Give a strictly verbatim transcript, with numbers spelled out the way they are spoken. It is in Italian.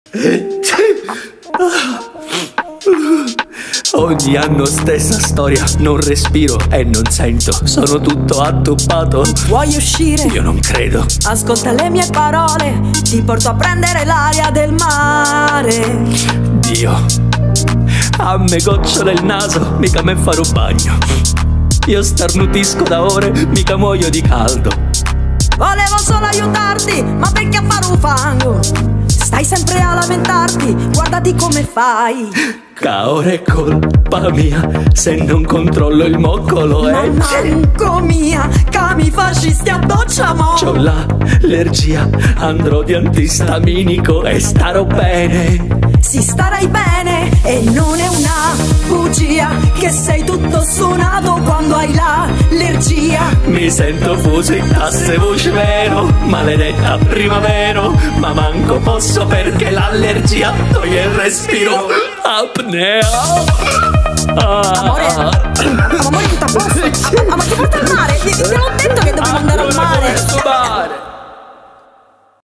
Ogni anno stessa storia, non respiro e non sento, sono tutto attuppato. Vuoi uscire? Io non credo. Ascolta le mie parole, ti porto a prendere l'aria del mare. Dio, a me gocciole il naso, mica me fare un bagno. Io starnutisco da ore, mica muoio di caldo. Volevo solo aiutarti, ma perché a fare un fango? Stai sempre a lamentarti, guardati come fai. Ca ora è colpa mia se non controllo il moccolo. Ma e manco mia, ca mi fascisti a doccia mo. c'ho l'allergia, andrò di antistaminico e starò bene. Si starai bene e non è una bugia che sei tutto suonato quando hai l'allergia. Mi sento fuso in tasse voce vero, maledetta primavera, ma manco posso perché l'allergia toglie il respiro. Apnea. Amore, amore, tutto a posto. Ah, ma ti porta al mare? Ti, ti l'ho detto che dobbiamo andare al mare.